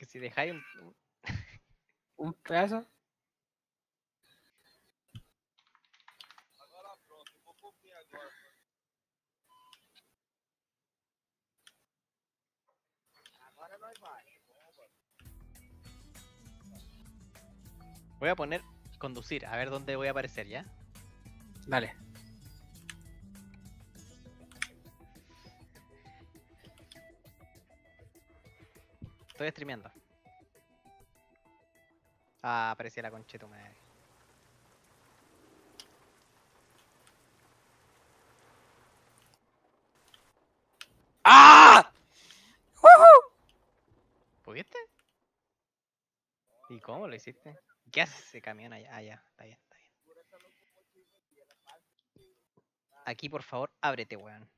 si dejáis un pedazo. Voy a poner conducir, a ver dónde voy a aparecer, ¿ya? Dale. Estoy streameando. Ah, aparecía la concha de tu madre. ¡Ah! ¿Pudiste? ¿Y cómo lo hiciste? ¿Qué hace ese camión allá? Ah, ya, está bien, está bien. Aquí, por favor, ábrete, weón.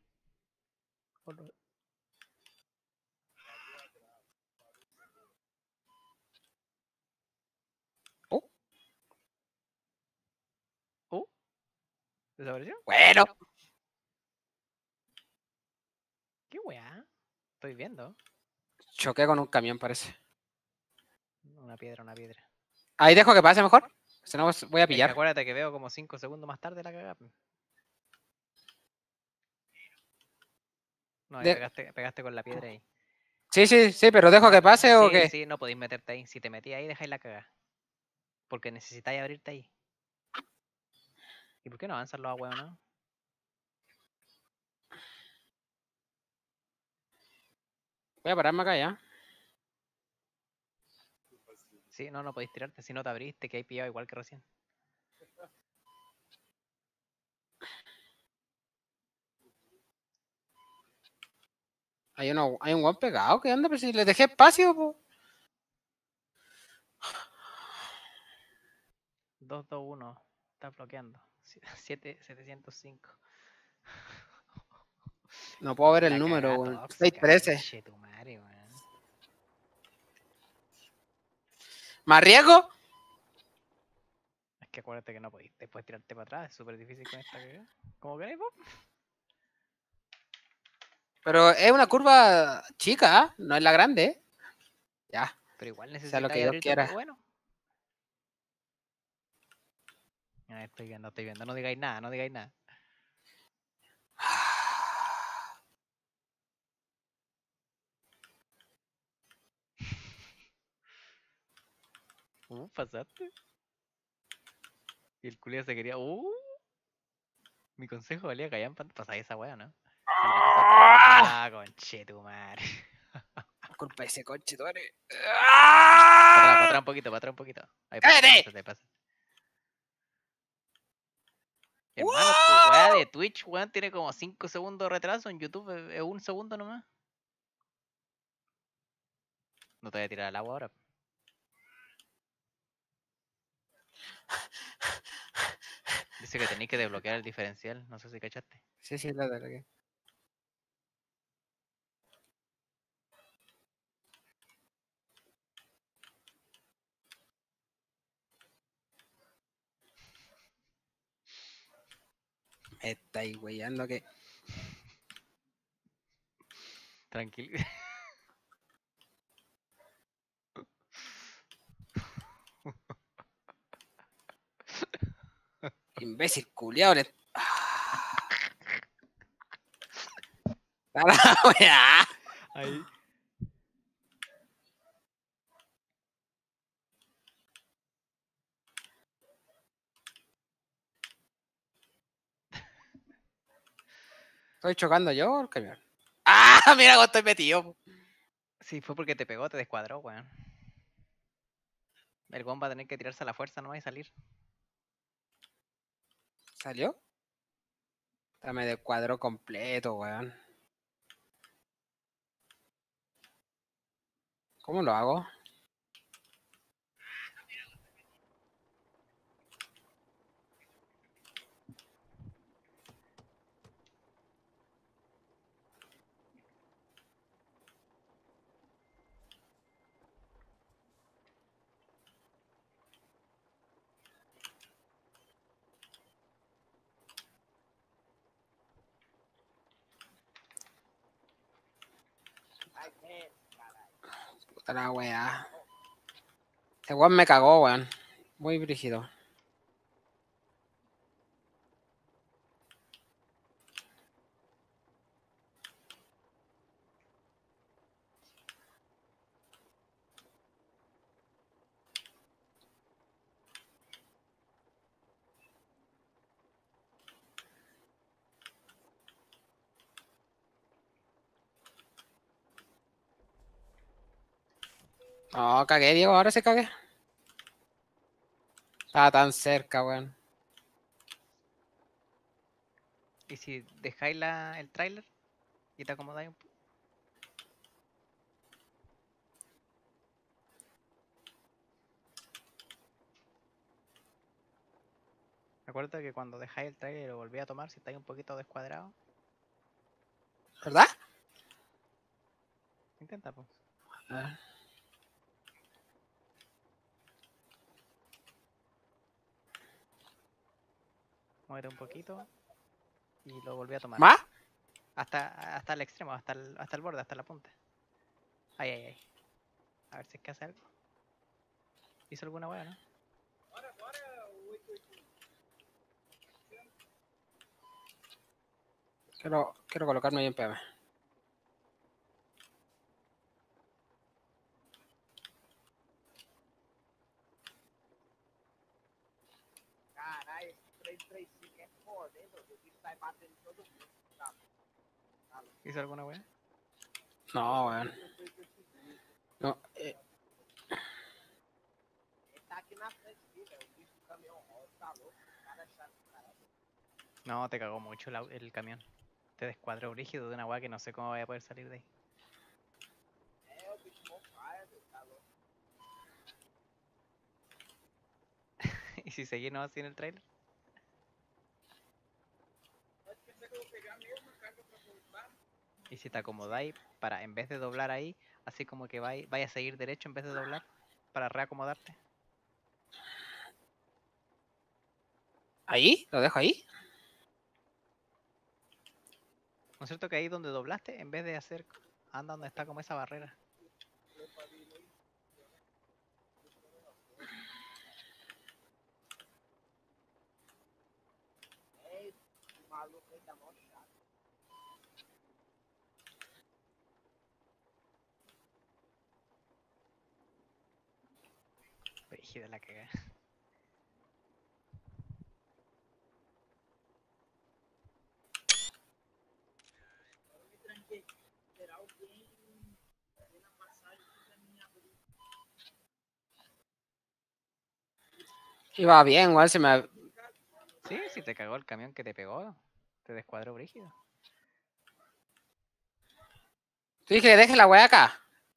Oh, ¿Desapareció? bueno. ¿Qué weá? Estoy viendo. Choqué con un camión, parece. Una piedra, una piedra. Ahí dejo que pase mejor. Si no, voy a Es que pillar. acuérdate que veo como 5 segundos más tarde la cagada. No, ahí De- pegaste con la piedra ahí. Sí, sí, sí, pero dejo que pase o Sí, qué. sí, no podéis meterte ahí. Si te metí ahí, dejáis la cagada. Porque necesitáis abrirte ahí. ¿Y por qué no avanzan los huevos, no? Voy a pararme acá ya. Sí, no podéis tirarte. Si no te abriste, que hay pillado igual que recién. Hay un guan pegado. ¿Qué onda? Pero si les dejé espacio, po. 221. Está bloqueando. 705. No puedo ver el La número, cagada weón. tóxica, 613. conchetumare, weón. ¿Más riesgo? Es que acuérdate que no podéis después tirarte para atrás. Es súper difícil con esta cagada. ¿Cómo queréis, vos? Pero es una curva chica, ¿ah? No es la grande, ¿eh? Ya. Pero igual Sea lo que necesitáis Dios abrirte. quiera. Bueno. Estoy viendo, estoy viendo. No digáis nada, no digáis nada. Pasaste. Y el culiao se quería. Mi consejo valía callampa. Pasáis esa wea, ¿no? Sí, la pasaste. Ah, conchetumare. Culpa de ese coche, tú eres. Para atrás un poquito, para atrás un poquito. Ahí ¡Cállate! pasa. Hermano, tu weá de Twitch, weón, tiene como 5 segundos de retraso. En YouTube es 1 segundo nomás. No te voy a tirar al agua ahora. Dice que tenéis que desbloquear el diferencial. No sé si cachaste. Sí, sí, la verdad. Me estáis weyando que. Tranquilo. Imbécil culiao. ¡A la weá! Ahí. ¿Estoy chocando yo o el camión? ¡Ah! Mira cómo estoy metido. Sí, fue porque te pegó, te descuadró, weón. El weón va a tener que tirarse a la fuerza nomás y salir. ¿Salió? Dame de cuadro completo, weón. ¿Cómo lo hago? Puta la weá. Este weón me cagó, weón. Muy brígido. No, cagué, Diego, ahora se cagué. Estaba tan cerca, weón. ¿Y si dejáis el tráiler y te acomodáis un poco? Acuérdate que cuando dejáis el tráiler y lo volví a tomar, si estáis un poquito descuadrado, ¿Verdad? intenta, pues. Ah, Muévete un poquito y lo volví a tomar. ¿más? Hasta el extremo, hasta el borde, hasta la punta. Ahí, ahí, ahí. A ver si es que hace algo. ¿Hizo alguna hueá, no? Quiero colocarme bien PM. ¿Hizo alguna hueá? No, weón. No, No, te cagó mucho el camión. Te descuadró brígido de una hueá que no sé cómo voy a poder salir de ahí. ¿Y si seguís no así en el trailer? Y si te acomodáis para, en vez de doblar ahí, así como que vaya a seguir derecho en vez de doblar, para reacomodarte. ¿ahí? ¿Lo dejo ahí? ¿No es cierto que ahí donde doblaste, en vez de hacer, anda donde está como esa barrera? Brígida la cagada. Iba bien, weón, se me... Sí, sí te cagó el camión que te pegó. Te descuadró brígido. Tú dije que deje la weá acá.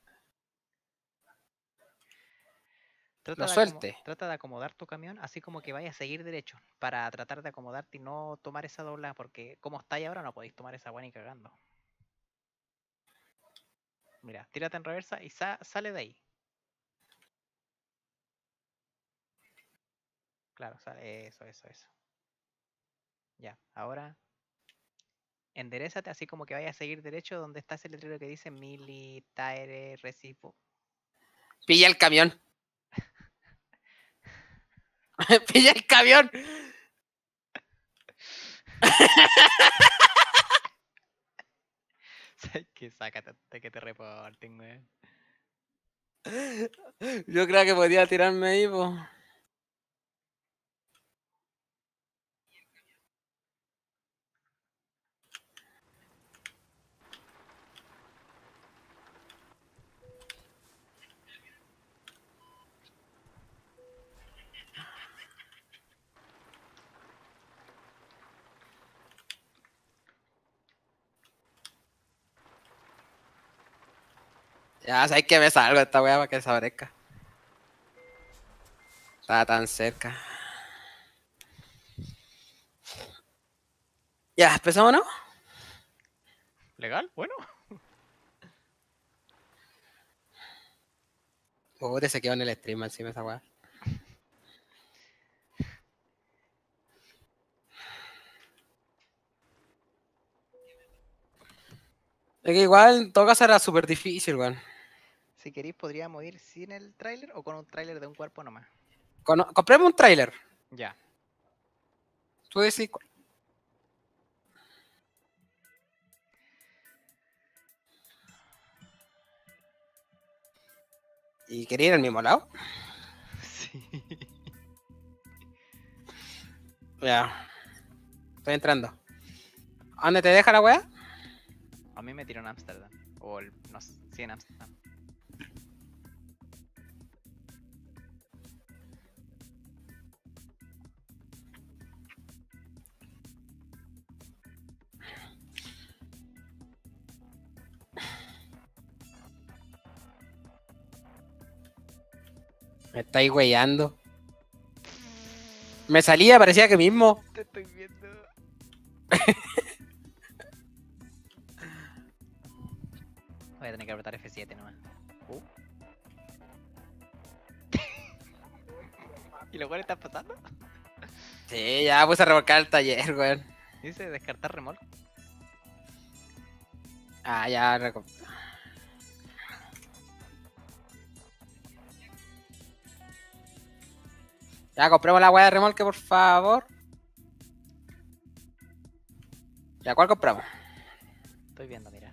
Lo suelte. Trata de acomodar tu camión así como que vaya a seguir derecho. Para tratar de acomodarte y no tomar esa dobla. Porque como estáis ahora no podéis tomar esa buena y cagando. Mira, tírate en reversa y sale de ahí. Claro, sale eso. Ya, ahora enderezate así como que vaya a seguir derecho donde está ese letrero que dice Mili Tire Recibo. Pilla el camión. Pilla el camión. ¿Sabes qué? Sácate antes de que te reporten, weón. Yo creo que podía tirarme ahí, po. Ya, sabes que me salgo de esta weá para que desaparezca. Estaba tan cerca. Ya, empezamos, ¿no? ¿Legal? Bueno. Puta, se quedó en el stream encima esa weá. Es que igual en todo caso era súper difícil, weón. Si queréis, podríamos ir sin el tráiler o con un tráiler de un cuerpo nomás. Compremos un tráiler. Ya. Tú decís. ¿Y quería ir al mismo lado? Sí. Ya. Estoy entrando. ¿A dónde te deja la weá? A mí me tiró en Ámsterdam. O no sé, sí, en Ámsterdam. Me estáis weyando. Me salía, parecía que mismo. Te estoy viendo. Voy a tener que apretar F7 nomás. ¿Y los cuales están pasando? Sí, ya puse a revolcar el taller, weón. Dice descartar remolque. Ah, ya. Ya, compremos la weá de remolque, por favor. Ya, ¿cuál compramos? Estoy viendo, mira.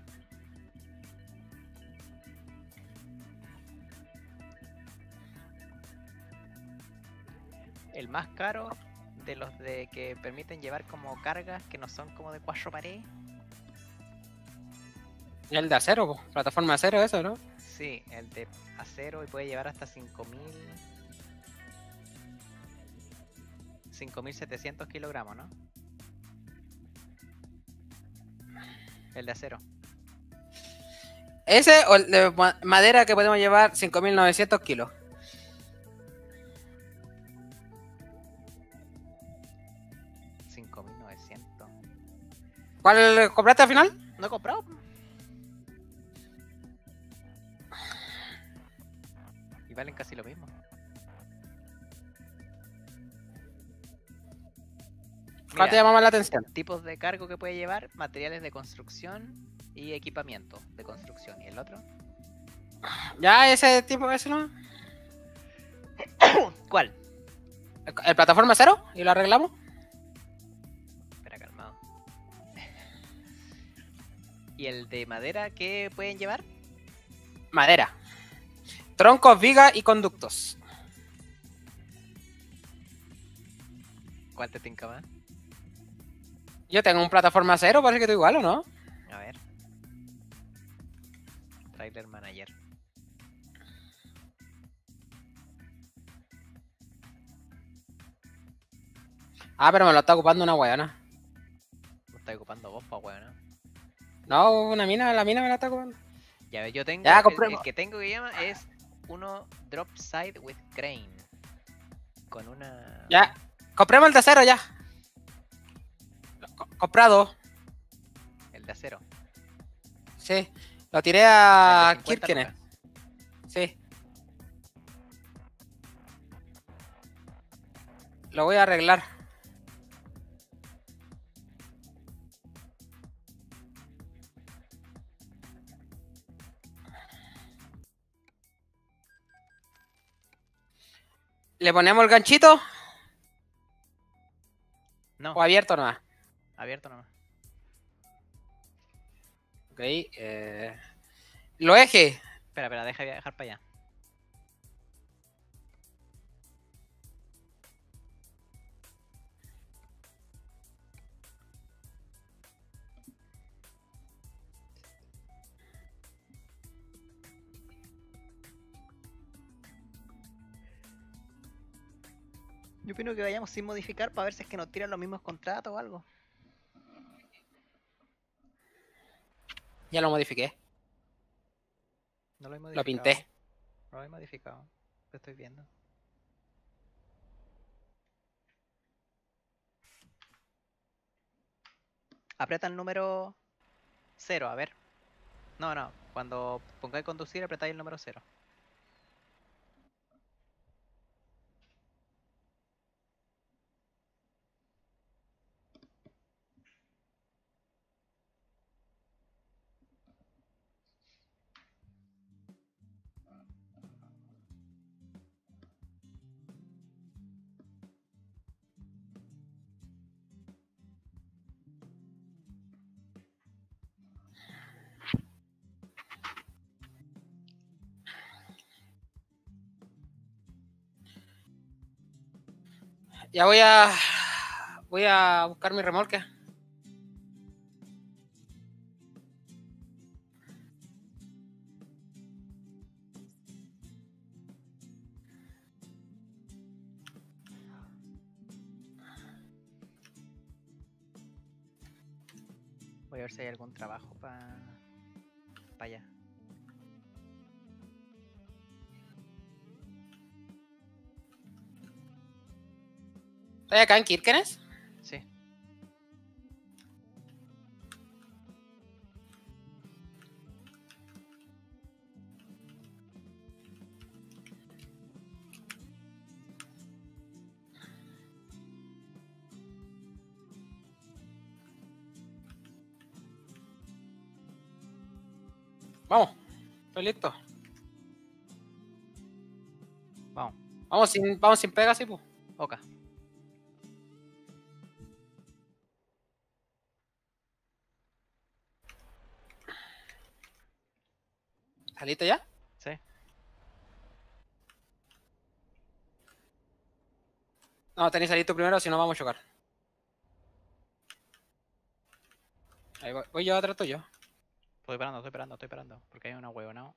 El más caro de los de que permiten llevar como cargas que no son como de 4 paredes. El de acero, po. Plataforma de acero, eso, ¿no? Sí, el de acero y puede llevar hasta 5.700 kilogramos, ¿no? El de acero. Ese o el de madera que podemos llevar 5.900 kilos. $5.900. ¿Cuál compraste al final? No he comprado. Y valen casi lo mismo. ¿Cuál te Mira, llama más la atención? tipos de cargo que puede llevar, materiales de construcción y equipamiento de construcción. ¿Y el otro? Ya, ese tipo, ese no. ¿Cuál? ¿El plataforma cero? ¿Y lo arreglamos? Espera, calmado. ¿Y el de madera qué pueden llevar? Madera. Troncos, vigas y conductos. ¿Cuál te tinca más? Yo tengo un plataforma cero, parece que tú igual, ¿o no? A ver. Trailer Manager. Ah, pero me lo está ocupando una weona. Lo está ocupando vos, pa' weón. No, una mina, la mina me la está ocupando. Ya ves, yo tengo. Ya, el compremos. que tengo que llama es uno Drop Side with Crane. Con una. Ya, compremos el de acero ya. Comprado. El de acero. Sí, lo tiré El a de 50 Kirkenes. lucas. Sí. Lo voy a arreglar. ¿Le ponemos el ganchito No, o abierto nomás? abierto nomás. Ok. Lo eje. Espera, deja dejar para allá. Yo opino que vayamos sin modificar para ver si es que nos tiran los mismos contratos o algo. Ya lo modifiqué. No lo he Lo modificado. pinté. No lo he modificado. Lo estoy viendo. Aprieta el número 0, a ver. No. Cuando pongáis conducir, apretáis el número 0. Ya voy a buscar mi remolque. Voy a ver si hay algún trabajo para allá. ¿Estoy acá en Kirkenes? Sí. Vamos, estoy listo. Vamos. Vamos sin pega, sí, pues. Ok. ¿Estás listo ya? Sí. No, tenéis que salir tú primero, si no vamos a chocar. Ahí voy yo atrás tuyo. Estoy esperando. Porque hay una huevona.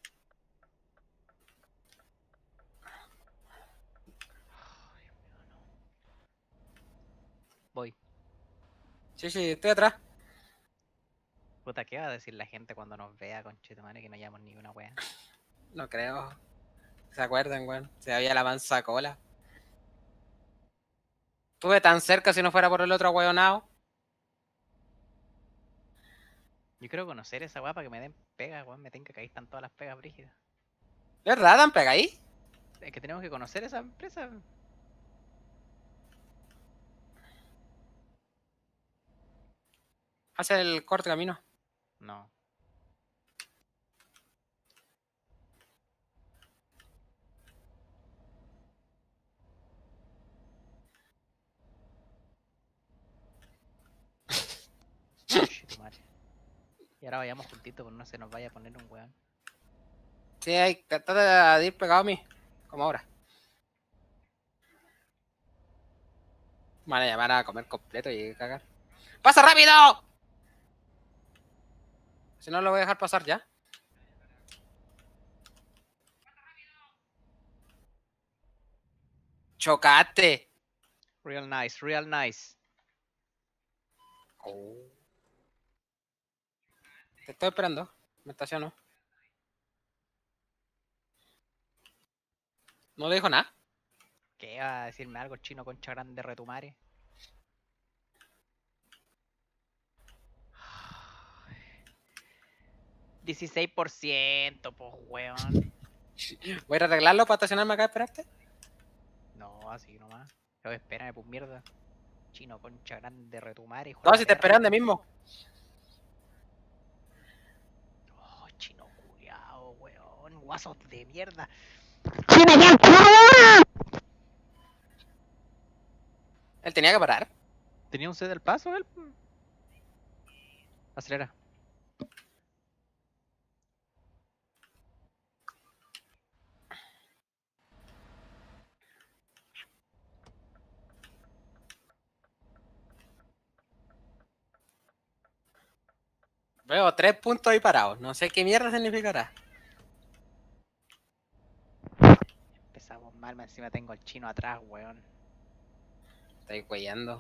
Voy. Sí, estoy atrás. Puta, ¿qué va a decir la gente cuando nos vea, conchetumare, que no llevamos ni una wea? No creo. ¿Se acuerdan, weón? Se había la mansa cola. Estuve tan cerca si no fuera por el otro hueonao. Yo quiero conocer esa wea para que me den pegas, weón. Me tenga que ahí están todas las pegas brígidas. ¿Verdad, Dan? Pega ahí. Es que tenemos que conocer esa empresa. Hace el corte camino. No. Conchetumare. Y ahora vayamos juntitos, pero no se nos vaya a poner un weón. Sí, hay que tratar de ir pegado a mí. Como ahora. Me van a llamar a comer completo y cagar. ¡Pasa rápido! Si no, lo voy a dejar pasar ya. ¡Chocaste! Real nice, real nice. Oh. Te estoy esperando. Me estaciono. No le dijo nada. ¿Qué va a decirme algo chino concha grande retumare? 16%, pues weón. Voy a ir a arreglarlo para estacionarme acá, esperarte. No, así nomás. Pero espérame, pues mierda. Chino concha grande retumare, hijo de No, la si te perra. esperan de mismo. Oh, chino culiao, weón. Guasos de mierda. Él tenía que parar. ¿Tenía un C del paso él? Acelera. Veo 3 puntos ahí parados. No sé qué mierda significará. Empezamos mal, encima tengo al chino atrás, weón. Estoy cuellando.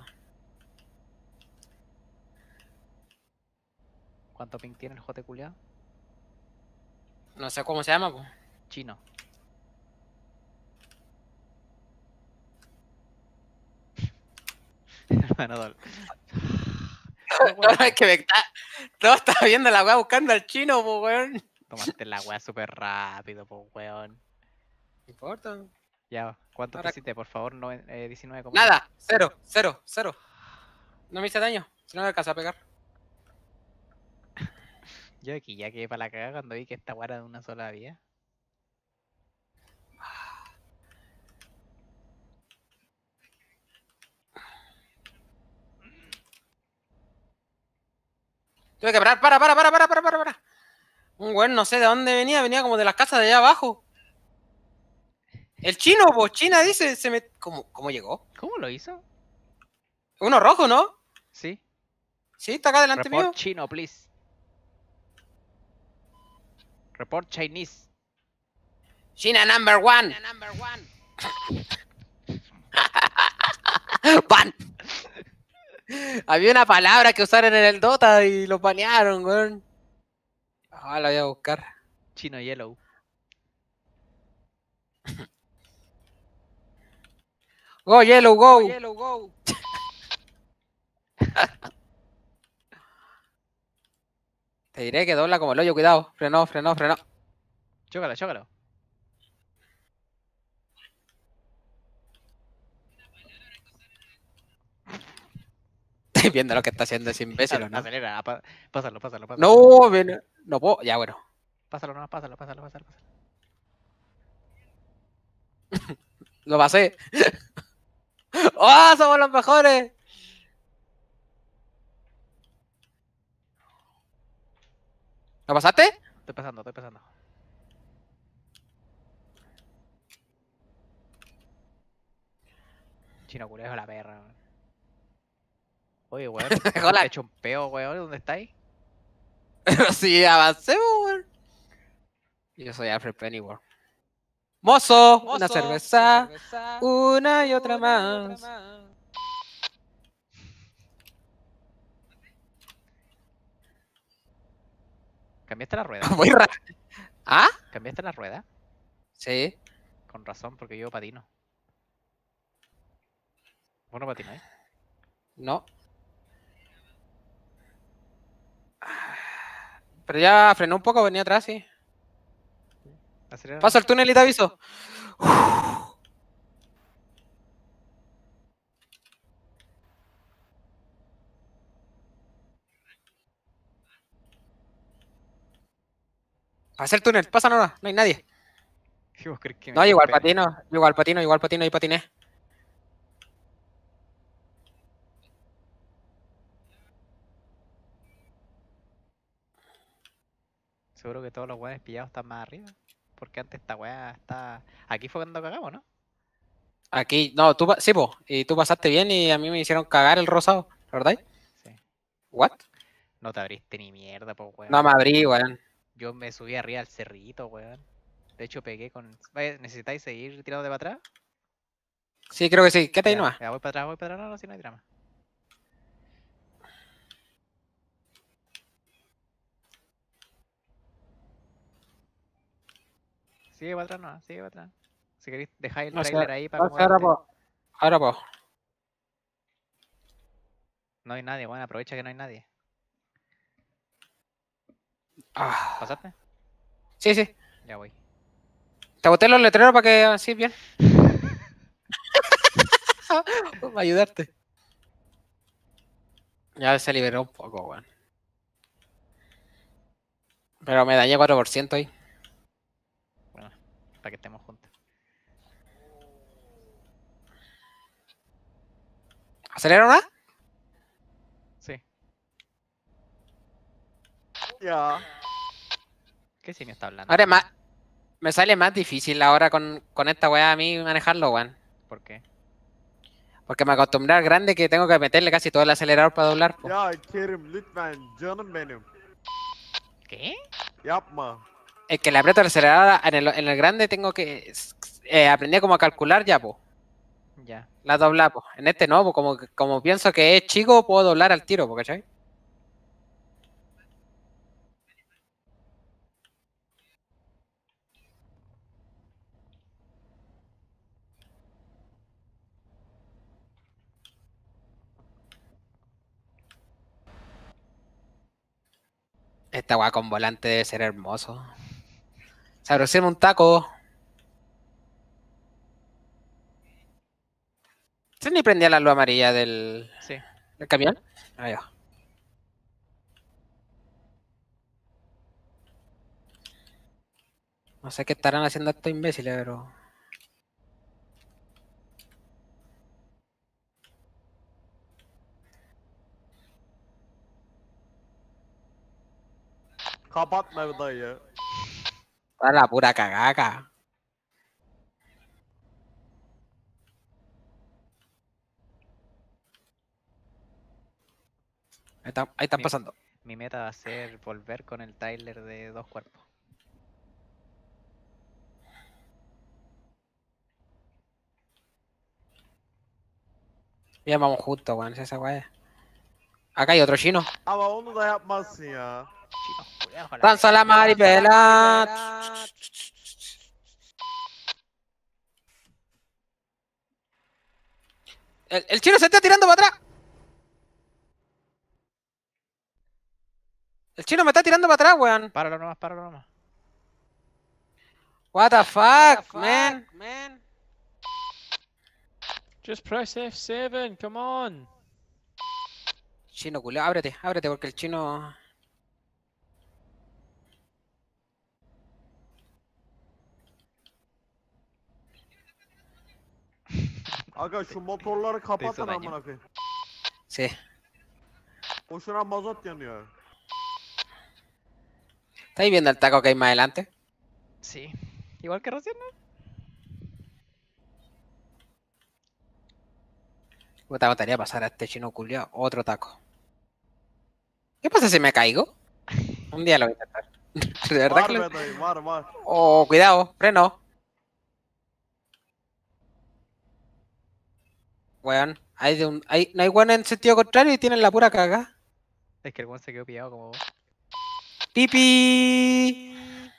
¿Cuánto ping tiene el jote culiao? No sé cómo se llama, pues. Chino. Hermano Dol. No, es que me está. No, estaba viendo la weá buscando al chino, pues, weón. Tomaste la weá súper rápido, pues weón. No importa. Ya, ¿cuánto Ahora- pusiste, por favor? 19. Nada, 0. No me hice daño. Si no me alcanza a pegar. Yo aquí ya quedé para la cagada cuando vi que esta weá era de una sola vía. Tuve que parar. Para. Un weón no sé de dónde venía. Venía como de las casas de allá abajo. El chino, pues China dice, ¿Cómo llegó? ¿Cómo lo hizo? Uno rojo, ¿no? Sí. Sí, está acá delante Report mío. chino, please. Report Chinese. China number one. Ban. Había una palabra que usaron en el Dota y lo banearon, weón. Ah, la voy a buscar. Chino yellow. Go, yellow, go. Te diré que dobla como el hoyo, cuidado. Frenó. Chócalo, chócalo. Estoy viendo lo que está haciendo ese imbécil, ¿o no? Acelera, pásalo. No, ven. No puedo. Ya, bueno. Pásalo nomás, pásalo. Lo pasé. ¡Oh, somos los mejores! ¿Lo pasaste? Estoy pasando. Chino culejo a la perra, weón. Oye, weón, Hola. te hecho un peo, weón. ¿Dónde estáis? Sí, avancemos, weón. Yo soy Alfred Pennyworth. Mozo, una cerveza, una y otra más. ¿Cambiaste la rueda? Muy raro. ¿Ah? ¿Cambiaste la rueda? Sí. Con razón, porque yo patino. ¿Vos no patináis? No. Pero ya frenó un poco, venía atrás, sí. Acelera. Paso el túnel y te aviso. Pasa el túnel, pasa nomás, no hay nadie. ¿Qué vos crees que me No, igual espera? patino y patiné. Seguro que todos los weones pillados están más arriba. Porque antes esta weá está. Aquí fue cuando cagamos, ¿no? Aquí, no, sí, po, y tú pasaste bien y a mí me hicieron cagar el rosado, ¿verdad? Sí. ¿What? No te abriste ni mierda, po, weón. No me abrí, weón. Yo me subí arriba al cerrito, weón. De hecho, pegué con. Vaya, ¿necesitáis seguir tirando de para atrás? Sí, creo que sí, quédate ahí nomás. Ya, voy para atrás, no, si no hay drama. Sigue para atrás, no, sigue para atrás. Si queréis, dejáis el No sé, trailer ahí para no sé, ahora acomodarte. puedo. Ahora puedo. No hay nadie, weón, aprovecha que no hay nadie. Ah, ¿Pasaste? sí. Ya voy. Te boté los letreros para que así bien. Para ayudarte. Ya se liberó un poco, weón. Pero me dañé 4% ahí. Bueno, para que estemos juntos. ¿Acelera una? Sí. Ya. ¿Qué simio está hablando? Ahora me sale más difícil ahora con esta weá a mí manejarlo, weón. ¿Por qué? Porque me acostumbré al grande que tengo que meterle casi todo el acelerador para doblar, po. Ya Kerim lütfen canım benim. ¿Qué? Yapma. El que le aprieto el acelerador en el grande tengo que aprender como a calcular ya, po. Ya. La dobla, po. En este no, po, como pienso que es chico, puedo doblar al tiro, po, ¿cachai? Esta weá con volante debe ser hermoso. Se aproxima un taco. ¿Se ni prendía la luz amarilla del Sí. camión? Ahí va. No sé qué estarán haciendo estos imbéciles, pero... Kapatma dayı. Para la pura cagaca. Ahí están Mi- pasando. Mi meta va a ser volver con el Tyler de 2 cuerpos. Ya vamos juntos, weón. Esa weá. Acá hay otro chino. Ama onu da yapmazsın ya. Chinos culiados, ojalá Danza la maripela. El chino se está tirando para atrás. El chino me está tirando para atrás, weón. Páralo nomás. What the fuck, man. Just press F7, come on. Chino culeo, ábrete porque el chino. Aga şu motorları kapatın daño. amına koyayım. Sí. Boşuna mazot yanıyor. ¿Estáis viendo el taco que hay más adelante? Sí. Igual que recién, ¿no? Puta, me gustaría pasar a este chino culiao. Otro taco. ¿Qué pasa si me caigo? Un día lo voy a intentar. De verdad Var que lo... be dayı var. Oh, cuidado, freno. Weón, no hay weón en sentido contrario y tienen la pura caga. Es que el weón se quedó pillado como vos. Pipi.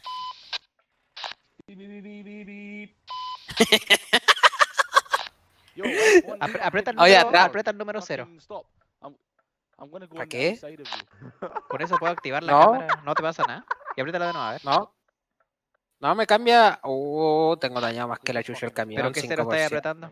Yo, F1, Aprieta el Oye, número, atrás. aprieta el número 0. fucking stop. I'm gonna go ¿Pa on the qué? outside of you. Con eso puedo activar la No. cámara. No te pasa nada. Y apriétala de nuevo, a ver. No. No me cambia. Tengo dañado más que la chucha el camión. ¿Pero qué cero estáis 5%. apretando?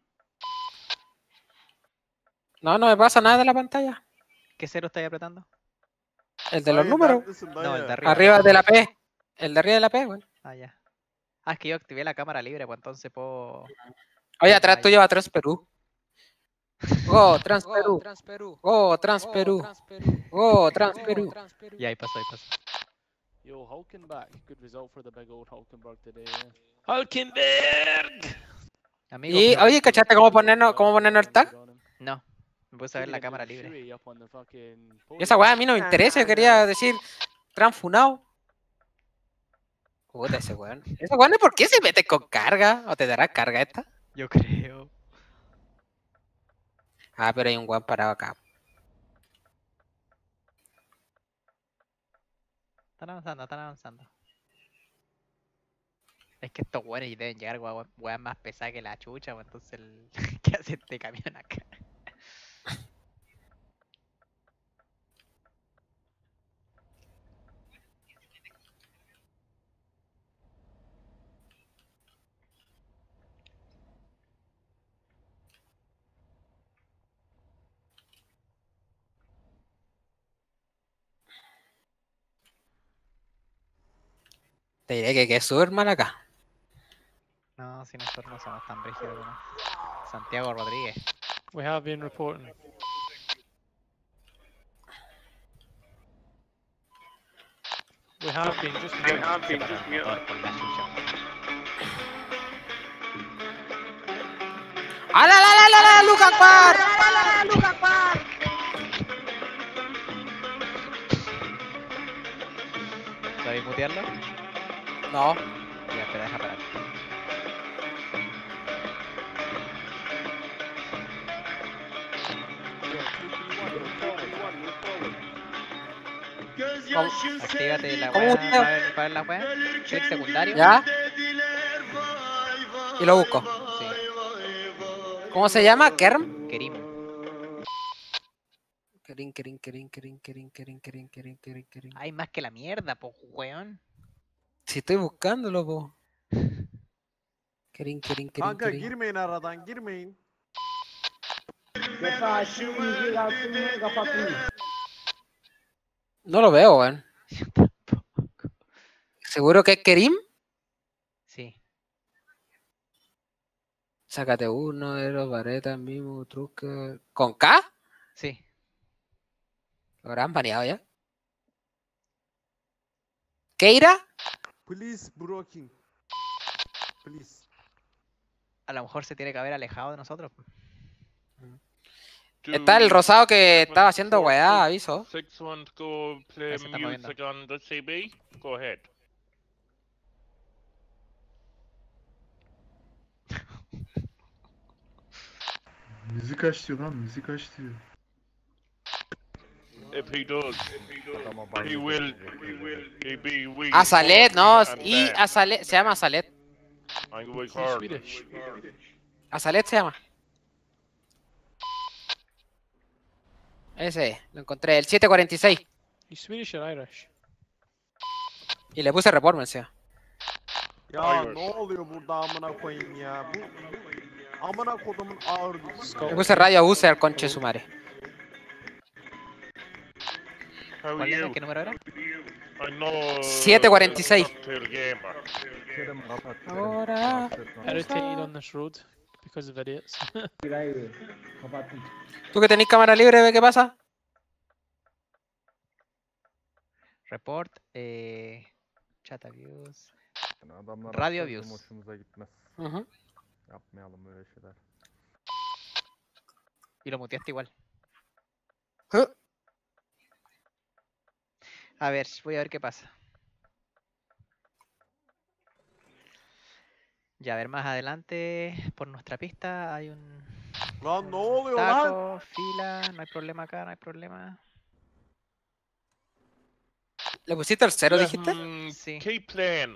No me pasa nada de la pantalla. ¿Qué cero estáis apretando? El de los Dayı, números. neredesin No, el dayı? de arriba. Arriba de la P. El de arriba de la P, weón. Ah, ya. Ah, es que yo activé la cámara libre, pues entonces puedo... Oye, atrás Ahí. tuyo va Transperú. Go, Transperú. Go, Transperú. Go, Transperú. Y ahí pasó. Yo, Hulkenberg. Good result for the big old Hulkenberg today. Hulkenberg! Amigo, Y, pero- oye, ¿cachaste cómo ponernos el tag? No, me puse a ver la cámara libre. Y esa weá a mí no me interesa, yo quería decir transfunado. Puta, ese weón. Ese weón, ¿por qué se mete con carga? ¿O te dará carga esta? Yo creo. Ah, pero hay un weón parado acá. Están avanzando. Es que estos weones deben llegar weas más pesadas que la chucha, pues entonces ¿qué hace este camión acá? Te diré que es súper mal acá. No, si nosotros no somos tan brígidos como Santiago Rodríguez. We have been reporting. We have been just Motor por la chucha. ¡Ala, la, Lucas Par! ¿Sabéis mutearlo? No. Ya, espera, deja parar. Actívate la ¿Cómo wea muteo? para ver la wea. Clic secundario. ¿Ya? Y lo busco. Sí. ¿Cómo se llama? ¿Kerm? Kerim. Kerin. Hay más que la mierda, po, weón. Si estoy buscándolo, po. Kerin. Kanka girmeyin aradan girmeyin. No lo veo, weón. ¿Seguro que es Kerim? Sí. Sácate uno de los varetas, mismo, truque. ¿Con K? Sí. ¿Lo habrán baneado ya? ¿Keira? Please broking. Please. A lo mejor se tiene que haber alejado de nosotros. Está el rosado que estaba haciendo weá, aviso. 61 go play Ahí se está moviendo. music on the CB. Go ahead. Müzik aç diyor lan, müzik aç diyor. If he does, he will. He be we. Azalet, no, and y that. Azalet, se llama Azalet. I'm going He's hard. Swedish. Azalet se llama. Ese, lo encontré, el 746. He's Swedish or Irish? Y le puse report, me decía. Ya Hayır. ne oluyor burada amına koyayım ya. Bu amına kodumun ağır gücü. Le Scotland. puse radio abuse al conche su madre. How are ¿Cuál era? you? ¿Qué número era? I know. 746. Cocktail gamer. Kerem kapat. Kerem. Ahora. Rahatsız etme. Irritated on this road because of idiots. ¿Tú que tenés cámara libre, ve qué pasa? Report, chat abuse. Yani adamlar Radio atlar, bizim views. hoşumuza gitmez. Ujú. Yapmayalım öyle şeyler. Y lo muteaste igual. Huh. A ver, voy a ver qué pasa. Ya, a ver, más adelante, por nuestra pista, hay un Lan ne oluyor lan? taco, fila, no hay problema acá, no hay problema. ¿Le pusiste el 0, dijiste? Sí. Keep playing.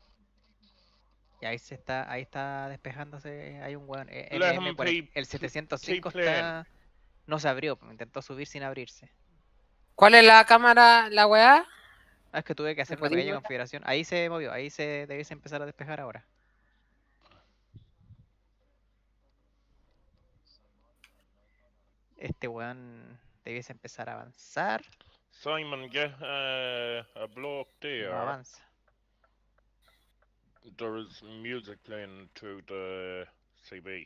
Y ahí ahí está despejándose, hay un weón. Let him play- El 705 keep playing. está, no se abrió, intentó subir sin abrirse. ¿Cuál es la cámara, la weá? Ah, es que tuve que hacer una podéis pequeña ver? configuración. Ahí se movió, ahí se debiese empezar a despejar ahora. Este weón debiese empezar a avanzar. Simon, get a block there. No avanza. There is music playing through the CB.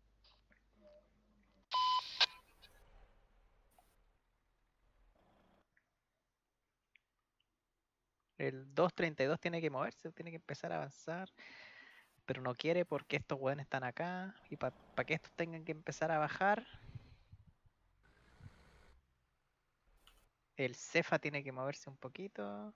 El 232 tiene que moverse, tiene que empezar a avanzar. Pero no quiere porque estos weones están acá. Y para que estos tengan que empezar a bajar. El Cefa tiene que moverse un poquito.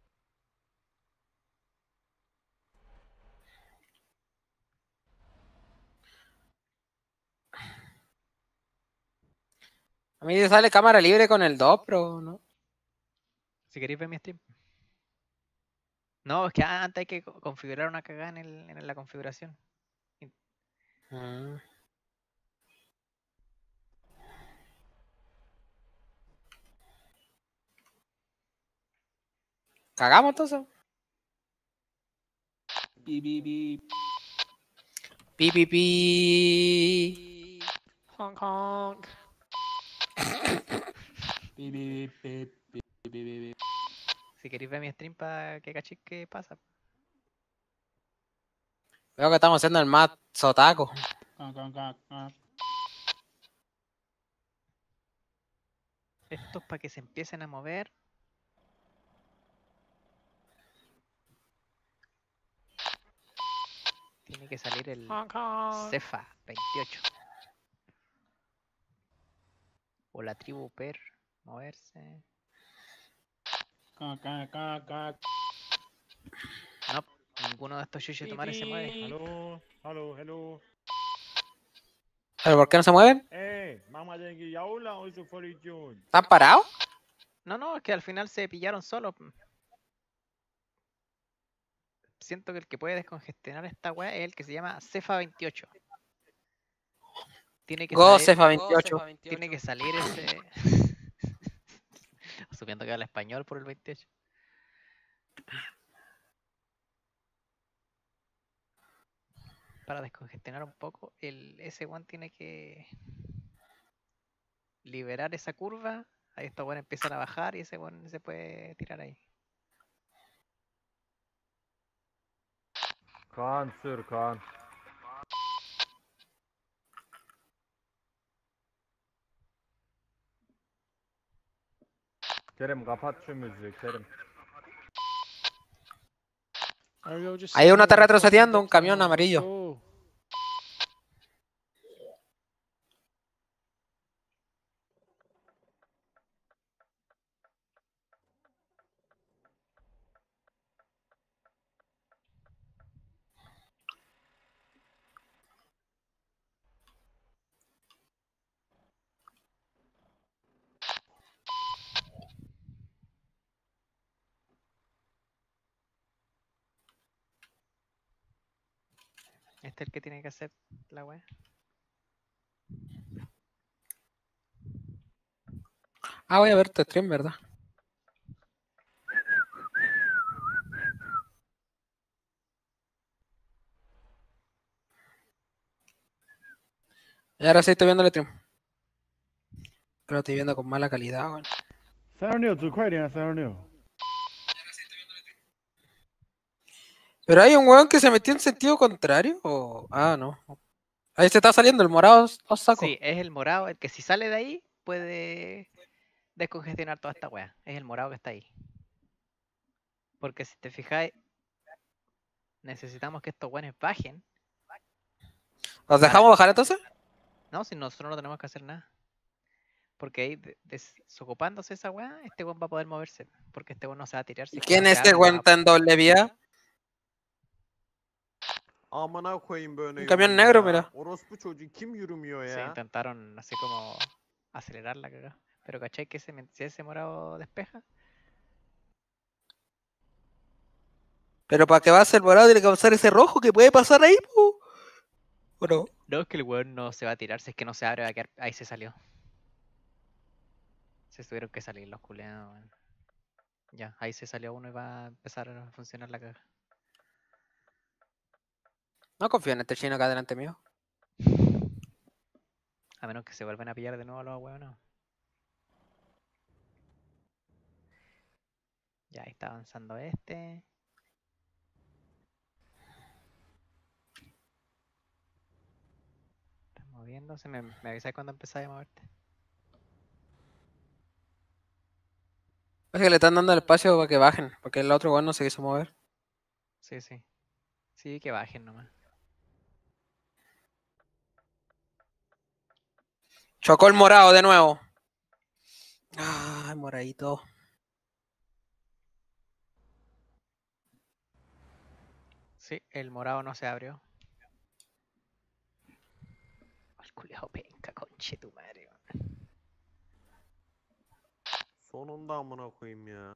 A mí me sale cámara libre con el 2, pero no. Si queréis ver mi stream. No, es que antes hay que configurar una cagada en la configuración. Mm. ¿Cagamos entonces? Beep, beep, beep. Pi, pi, pi. Honk, honk. Beep, beep, beep, beep, beep, beep, beep. Si queréis ver mi stream para que cachéis qué pasa. Veo que estamos haciendo el más sotaco. Honk, honk, honk, honk. Esto es para que se empiecen a mover. Tiene que salir el Honk, honk. Cefa 28. O la tribu Per. Moverse. Honk, honk, honk, honk. No, ninguno de estos chuches tomares se mueve. Beep. Hello, hello, hello. ¿Pero por qué no se mueven? Mama dengi yaula o su fortune. ¿Están parados? No, es que al final se pillaron solos. Siento que el que puede descongestionar esta weá es el que se llama Cefa 28. Tiene que Go salir, Cefa 28. tiene que salir ese. Asumiendo que habla español por el 28. Para descongestionar un poco, ese one tiene que liberar esa curva. Ahí estos one empiezan a bajar y ese one se puede tirar ahí. Kaan sür Kaan. Kerem kapat şu müziği Kerem. Are we all just Ahí sitting uno está there fucking retrocediendo, un dicks camión now? amarillo. Go. Este es el que tiene que hacer la weá. Ah, voy a ver tu stream, ¿verdad? Y ahora sí estoy viendo el stream. Pero lo estoy viendo con mala calidad, weón. 36组快点36。 Pero hay un weón que se metió en sentido contrario. ¿O? Ah, no. Ahí se está saliendo el morado os saco. Sí, es el morado, el que si sale de ahí puede descongestionar toda esta weá. Es el morado que está ahí. Porque si te fijáis, necesitamos que estos weones bajen. ¿Los dejamos bajar entonces? No, si nosotros no tenemos que hacer nada. Porque ahí, desocupándose esa weá, este weón va a poder moverse. Porque este weón no se va a tirar. ¿Y quién es el weón que está en doble vía? Amına koyayım böyle Un camión yolun negro, ya. mira. Orospu çocuğu kim yürümüyor Sí, ya? intentaron así como acelerar la cagada. Pero ¿cachai que si ese morado despeja? Pero para que pase el morado tiene que pasar ese rojo que puede pasar ahí, po. Bueno, No, es que el weón no se va a tirar, si es que no se abre, va a quedar... Ahí se salió. Se tuvieron que salir los culeados, weón. Ya, ahí se salió uno y va a empezar a funcionar la caga. no confío en este chino acá delante mío. A menos que se vuelvan a pillar de nuevo los weones. Ya, ahí está avanzando este. Está moviéndose. Me avisáis cuando empezáis a moverte. Es que le están dando el espacio para que bajen, porque el otro weón no se quiso mover. Sí, sí. Sí, que bajen nomás. Chocó el morado de nuevo. Ah, moradito. Sí, el morado no se abrió. El culiao penca, conche tu madre. weón. Sonunda amına koyayım ya.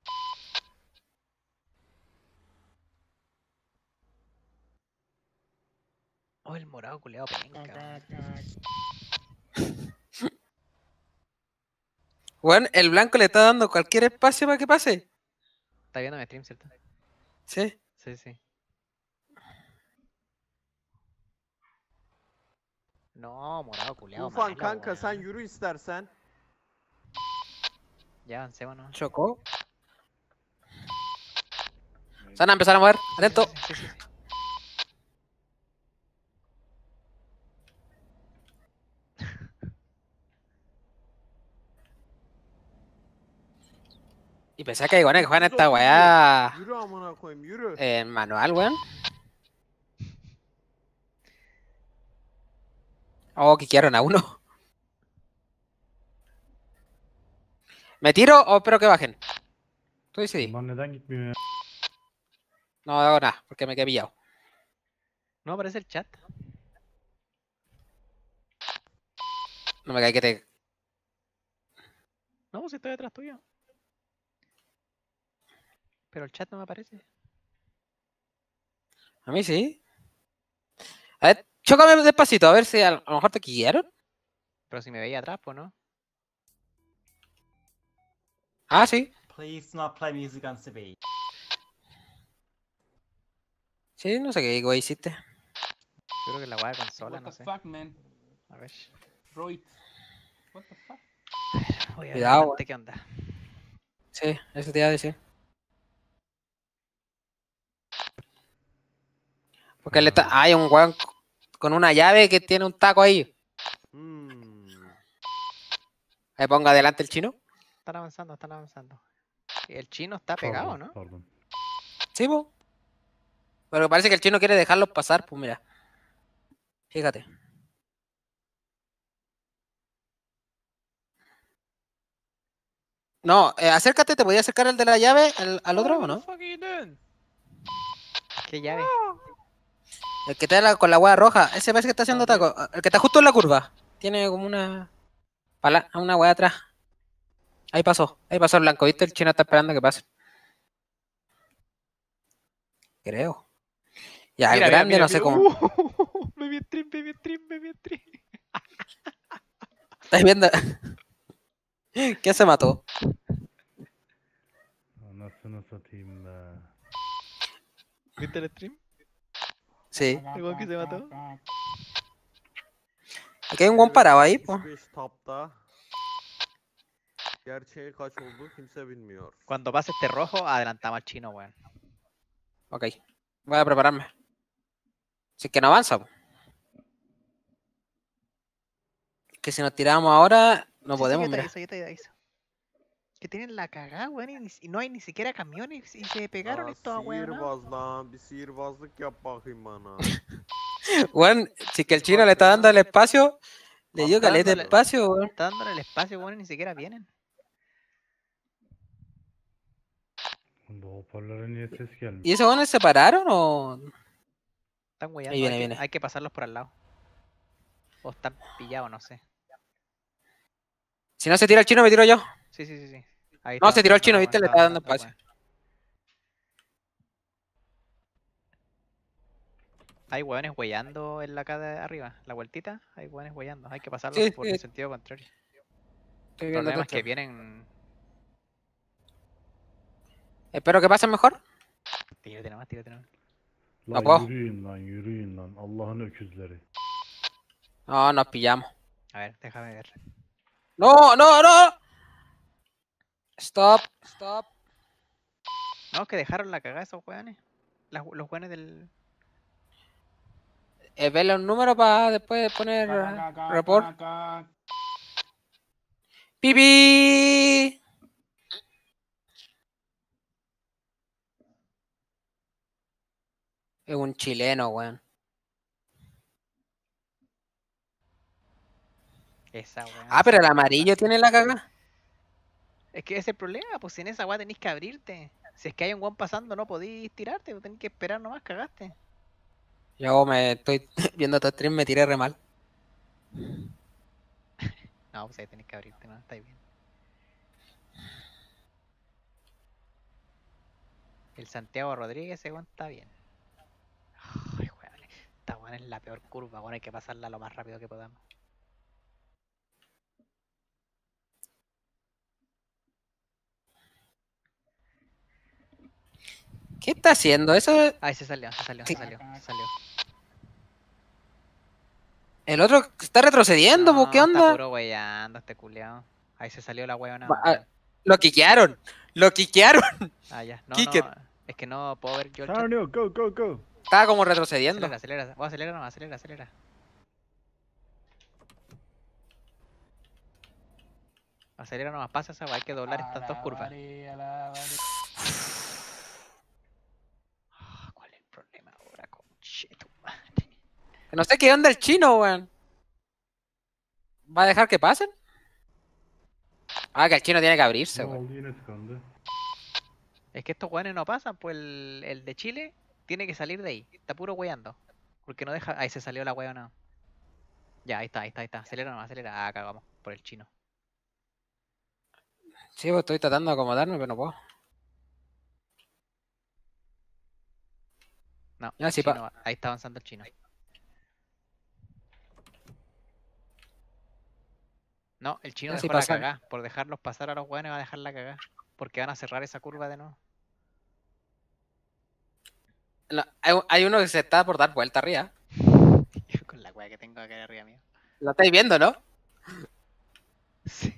Oh, el morado culiao penca. Weón, el blanco le está dando cualquier espacio para que pase. Está viendo mi stream, ¿cierto? Sí. Sí, sí. No, morado culiao. Tufan malo, kanka sen weón. yürü istersen. Ya avancémonos. Chocó. Se van a empezar a mover. Atento. Sí, sí, sí. Y pensé que igual que juegan esta weá Yürü amına koyayım yürü. en manual, weón. Oh, que quieren a uno. ¿Me tiro o espero que bajen? Tú decidí. Bunlar neden gitmiyor ya? No hago nada, porque me quedé pillado. No aparece el chat. No me cae que te... No, si estoy detrás tuyo. Pero el chat no me aparece. A mí sí. A ver, chócame despacito, a ver si a lo mejor te quillaron. Pero si me veía atrás, pues no. Ah, sí. Please not play music on CB. Sí, no sé qué güey hiciste. Yo creo que la weá de consola, What no the sé. fuck, man? A ver. Droid. What the fuck? Voy a ver Cuidado, adelante qué onda. Sí, eso te iba a decir. Porque le está... Hay un weón con una llave que tiene un taco ahí. Ahí ponga adelante el chino. Están avanzando, están avanzando. Y el chino está pegado, Pardon, ¿no? Pardon. Sí, po. Pero parece que el chino quiere dejarlos pasar, pues mira. Fíjate. No, acércate, ¿te podía acercar el de la llave al otro o no? ¿Qué llave? El que está con la hueá roja, ese parece que está haciendo taco. El que está justo en la curva. Tiene como una hueá atrás. Ahí pasó el blanco, ¿viste? El chino está esperando que pase. Creo. Ya, Mira, el mira, grande mira, no sé mira. cómo. baby stream, baby stream. ¿Estáis viendo? ¿Quién se mató? Anasını satayım be. ¿Viste el stream? Sí. ¿El weón que se mató? Aquí hay un buen parado ahí, po. 75 tapta. Gerçeği kaç oldu kimse bilmiyor. Cuando pase este rojo, adelantamos al chino, weón. Ok. Voy a prepararme. Si es que no avanza, po. Que si nos tiramos ahora, no podemos, mira. Yo te aviso. Que tienen la cagada, weón, y no hay ni siquiera camiones y se pegaron estos weón. Sihirbaz lan bir sihirbazlık yap bakayım bana. Weón, si es que el chino le está dando el espacio, le dio Está caleta de dándole- espacio, weón. Está dándole el espacio, weón, y ni siquiera vienen. Bu hoparlöre niye ses gelmiyor? ¿Y esos weones se pararon o...? Están weyando. Ahí viene, hay, viene. hay que pasarlos por al lado. O están pillados, no sé. Si no se tira el chino, me tiro yo. Sí. Ahí No, está se tiró el avanzando, chino, weón, ¿viste? Le está está dando avanzando, espacio. weón. Hay weones weyando en la cara de arriba. La vueltita, hay weones weyando. Hay que pasarlos Sí, por sí. el sentido contrario. Estoy El viendo problema es todo que esto. vienen. Espero que pasen mejor. Tírate nomás, tírate nomás. Lan puedo. yürüyün lan Allah'ın öküzleri. No, nos pillamos. A ver, déjame ver. ¡No, no, no! Stop. No, que dejaron la cagada esos weones. Los weones del. Vele un número para después poner report. ¡Pipi! Es un chileno, weón. Esa weón. Ah, pero el amarillo tiene la caga. Es que ese es el problema, pues si en esa weá tenéis que abrirte. Si es que hay un weón pasando, no podéis tirarte, pues tenéis que esperar nomás, cagaste. Yo me estoy viendo todo stream, me tiré re mal. No, pues ahí tenéis que abrirte, no, está bien. El Santiago Rodríguez, ese weón está bien. Ay, weón, esta weón es la peor curva, weón, hay que pasarla lo más rápido que podamos. ¿Qué está haciendo? Eso. Ay, se salió. El otro está retrocediendo, po, ¿qué Está onda? puro weyando este culiao. Ahí se salió la weona. Lo quiquearon. Lo quiquearon. Ah, ya. No, Kick it. no, es que no puedo ver yo el chat. Sarnio, go. Estaba como retrocediendo. Acelera. Voy a acelerar nomás, acelera. Acelera nomás, pasa esa weá, hay que doblar estas dos curvas. Ah, ¿cuál es el problema ahora, conchetumadre? No sé qué onda el chino, weón. ¿Va a dejar que pasen? Ah, que el chino tiene que abrirse, Ne weón. oldu yine tıkandı. Es que estos weones no pasan, pues el de Chile tiene que salir de ahí. Está puro weyando. Porque no deja. Ahí se salió la wea o no. Ya, ahí está. Acelera nomás, acelera. Ah, cagamos. Por el chino. Sí, pues estoy tratando de acomodarme, pero no puedo. No, Ya, el sí, chino, ahí está avanzando el chino. No, el chino Ya, sí dejó la pasan. cagá. Por dejarlos pasar a los weones va a dejar la cagá. Porque van a cerrar esa curva de nuevo. No, hay uno que se está por dar vuelta arriba. Con la wea que tengo acá arriba mío. Lo estáis viendo, ¿no? Sí,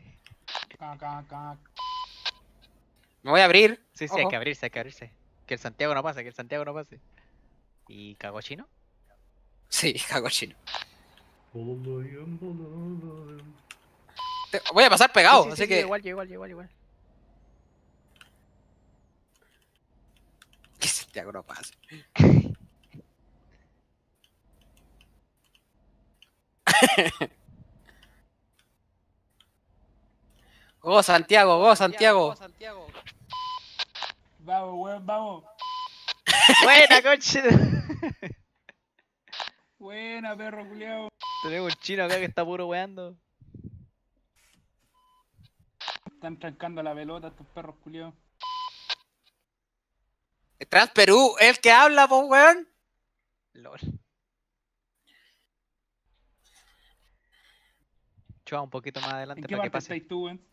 Me voy a abrir. sí, Ojo. hay que abrirse. Que el Santiago no pase, ¿Y cagó chino? Sí, cago chino. Bololuyum. Voy a pasar pegado, Sí, así sí, que. igual. Que Santiago no pase. Go Santiago, go Santiago. Vamos, weón, vamos. Buena, conche. Buena, perro culiao. Tenemos un chino acá que está puro weando. Están trancando la pelota estos perros culiados. Trans Perú, el que habla, po, weón. LOL. Chua un poquito más ¿En adelante qué para que parte pase. estáis tú, weón?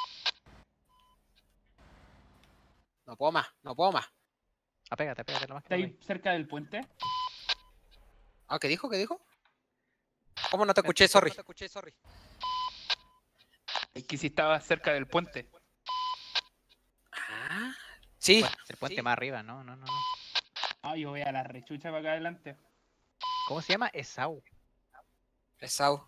No puedo más, no puedo más. Apégate, apégate lo más que ¿Estáis podáis. cerca del puente? Ah, ¿qué dijo? ¿Qué dijo? ¿Cómo no te escuché? Sorry. Es que si estaba cerca del puente. Ah, sí. El puente más arriba, no, no, no, no. Ah, yo voy a la rechucha para acá adelante. ¿Cómo se llama? Esau. Pesado.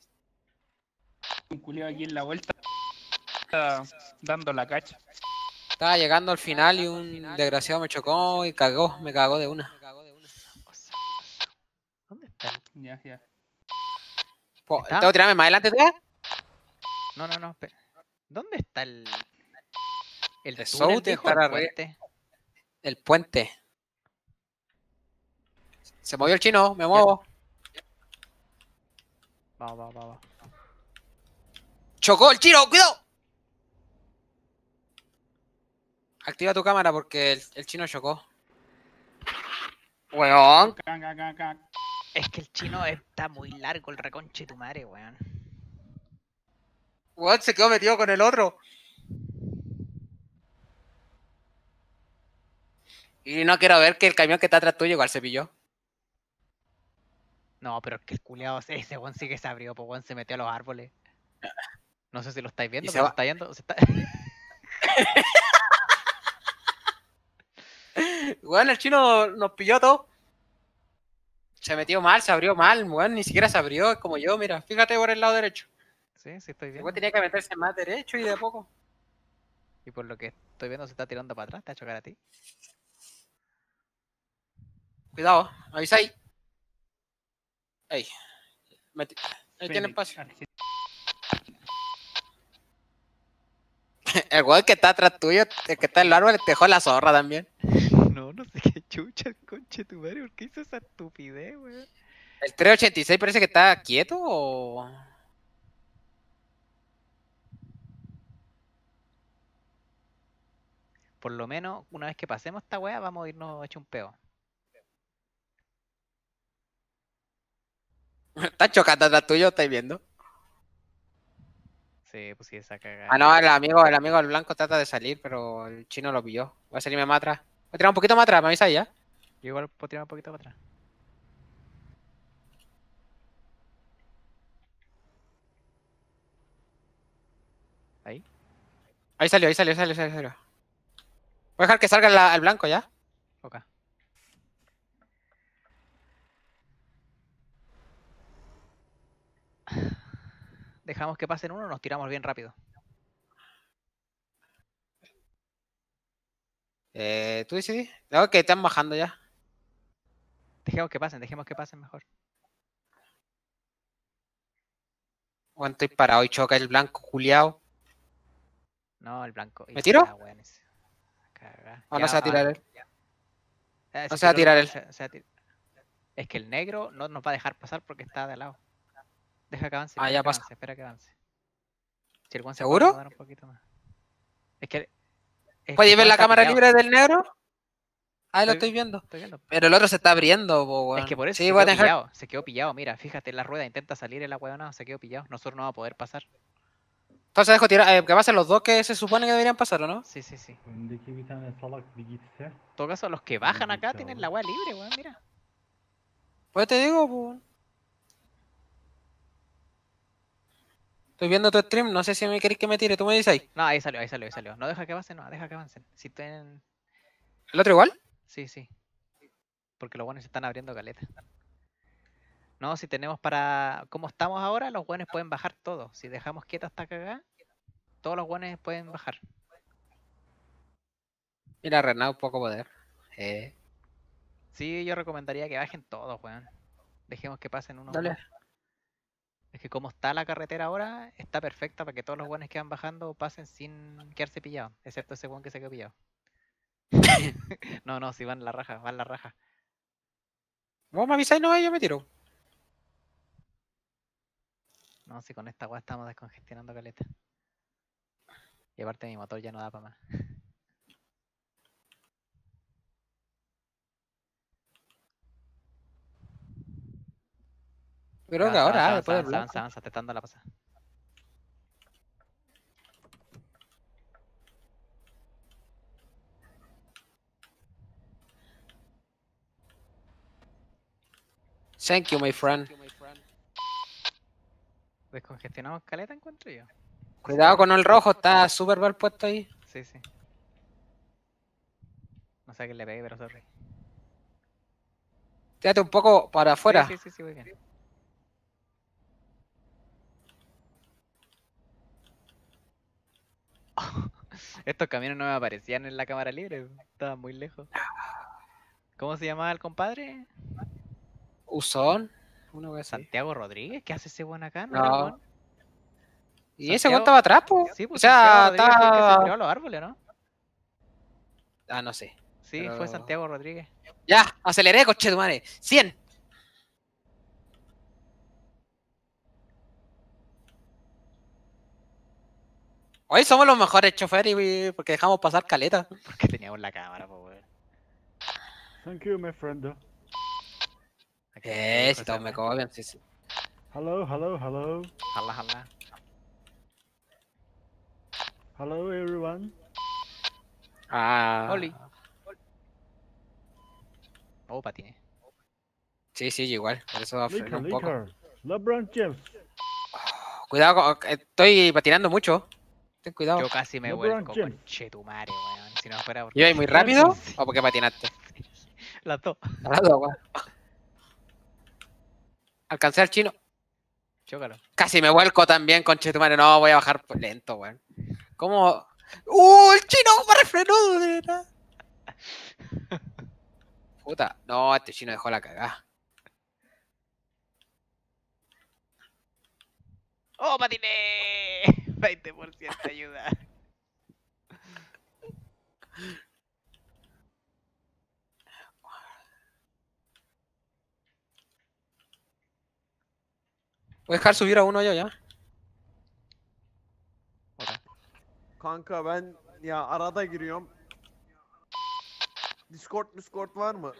Un culeo aquí en la vuelta. Está dando la cacha. Estaba llegando al final y un desgraciado me chocó y me cagó de una. Osau. ¿Dónde está el...? Ya, ya. Está- ¿Tengo que tirarme más adelante todavía? No, no, no. ¿Dónde está el... El El túnel, South tiene que dijo? estar ¿El arriba. puente? El puente. Se movió el chino, me muevo. Vamos, vamos, vamos. ¡Chocó el chino! ¡Cuidado! Activa tu cámara porque el chino chocó. Weón. Cac. Es que el chino está muy largo, el reconche tu madre, weón. Weón se quedó metido con el otro. Y no quiero ver que el camión que está atrás tuyo igual se pilló. No, pero es que el culiao, ese weón sí que se abrió, pues weón se metió a los árboles. No sé si lo estáis viendo, se pero va. se está yendo. Weón, el chino nos pilló todo. Se metió mal, se abrió mal, weón. Ni siquiera se abrió, es como yo, mira. Fíjate por el lado derecho. Sí, sí estoy El viendo. weón tenía que meterse más derecho y de poco. Y por lo que estoy viendo se está tirando para atrás, te va a chocar a ti. Cuidado, avisáis. Ahí. Ahí tiene espacio. El weón que está atrás tuyo, el que está en el árbol, te dejó la zorra también. No, no sé qué chucha, conche tu madre, ¿por qué hizo esa estupidez, weón? ¿El 386 parece que está quieto o...? Por lo menos, una vez que pasemos esta weá, vamos a irnos hecho un peo. Está chocando atrás tuyo, ¿estáis viendo? Sí, pues sí, esa cagada. Ah, no, el amigo del blanco trata de salir, pero el chino lo pilló. Voy a salirme más atrás. Voy a tirar un poquito más atrás, me avisáis ya. Yo igual puedo tirar un poquito para atrás. Ahí. Ahí salió. Voy a dejar que salga el blanco ya. Ok. Dejamos que pasen uno, nos tiramos bien rápido. ¿Tú decidís? No, que están bajando ya. Dejemos que pasen mejor. Bueno, estoy parado y choca el blanco, juliao. No, el blanco. ¿Me tiro? Ya, weón, cagá. ¿O no Ya, se va a tirar él? se No se va a tiró tirar el- él. se va a tir- Es que el negro no nos va a dejar pasar porque está de al lado. Deja que avance, Ah, espera ya que pasa. avance, espera que avance. Si el weón se ¿Seguro? puede acomodar un poquito más. Es que. ¿Puedes ver todo la está cámara pillado. libre del negro? Ahí lo Estoy- estoy viendo. Estoy viendo. Pero el otro se está abriendo, po, weón. Es que por eso Sí, se voy a quedó dejar. pillado. Se quedó pillado, mira, fíjate, la rueda intenta salir en la weona, se quedó pillado. Nosotros no vamos a poder pasar. Entonces dejo tirar, que pasen los dos que se supone que deberían pasar, ¿o no? Sí, sí, sí. Öndeki bir tane salak bir gitse. En todo caso, los que bajan acá tienen la weá libre, weón, mira. Pues te digo, pues. Estoy viendo tu stream, no sé si me queréis que me tire, tú me dices ahí. No, ahí salió, ahí salió, ahí salió. No deja que avancen, no, deja que avancen. Si tienen. ¿El otro igual? Sí, sí. Porque los buenos se están abriendo caleta. No, si tenemos para. Como estamos ahora, los buenos pueden bajar todo. Si dejamos quieta esta cagada, todos los buenos pueden bajar. Mira, Renault, poco poder. Sí, yo recomendaría que bajen todos, weón. Dejemos que pasen unos Dale. más. Es que como está la carretera ahora, está perfecta para que todos los buenos que van bajando pasen sin quedarse pillados. Excepto ese buen que se quedó pillado. No, no, si van la raja, van la raja. Vos me avisáis, no, yo me tiro. No, si con esta weá estamos descongestionando caleta. Y aparte mi motor ya no da para más. Creo que Avanza, ahora, avanza, después del avanza, blanco. avanza, avanza, te está dando la pasada. Thank you, my friend. Descongestionamos caleta, encuentro yo. Cuidado con el rojo, está súper mal puesto ahí. Sí, sí. No sé a quién le pegué, pero sorry. Tírate un poco para afuera. Sí, sí, sí, muy bien. Estos camiones no me aparecían en la cámara libre, estaban muy lejos. ¿Cómo se llamaba el compadre? Usón. Una wea así. Santiago Rodríguez, ¿qué hace ese buen acá? ¿No No. era el weón? ¿Y ese Santiago- weón estaba atrás, po? Sí, pues o sea, Santiago Rodríguez fue el que se está... tiró a los árboles, ¿no? Ah, no sé. Sí, Pero- fue Santiago Rodríguez. Ya, aceleré, coche de madre. 100. Hoy somos los mejores choferes porque dejamos pasar caleta. Porque teníamos la cámara, pues, weón. Thank you, my friend. Aquí dijo Si ese todos me weón. copian, sí, sí. Hello, hello, hello. Jala, jala. Hello, everyone. Ah. Oli. Oh, patiné. Sí, sí, igual. Por eso frené Liquor, un poco. liquor. LeBron James. Cuidado, estoy patinando mucho. Ten cuidado. Yo casi me LeBron vuelco James. con chetumare, weón. Si no fuera porque... ¿Iba muy rápido Sí. o porque patinaste? Las dos. A las dos, weón. Alcancé al chino. Chócalo. Casi me vuelco también con Chetumare. No, voy a bajar lento, weón. ¿Cómo? El chino me refrenó, de verdad. Puta. No, este chino dejó la cagada. ¡Oh, patiné! 20% de ayuda. Voy a dejar subir a uno yo ya. Kanka ben ya arada giriyorum. Discord var mı?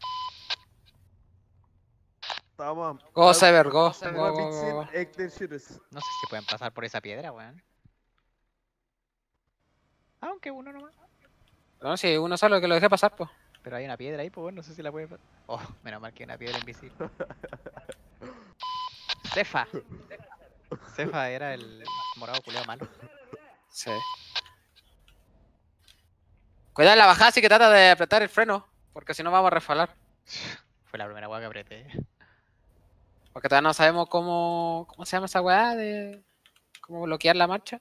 Tamam. Go, Cyber, go. Go, Sıra go, go, bitsin go. ekleşiriz. No sé si pueden pasar por esa piedra, weón. Aunque uno nomás. No, si uno solo que lo dejé pasar, pues. Pero hay una piedra ahí, pues bueno, no sé si la puede pasar. Oh, menos mal que hay una piedra invisible. Cefa. Cefa era el morado culeo malo. Sí. Cuidado en la bajada, sí que trata de apretar el freno. Porque si no vamos a resbalar. Fue la primera weá que apreté. Porque todavía no sabemos cómo se llama esa weá de cómo bloquear la marcha.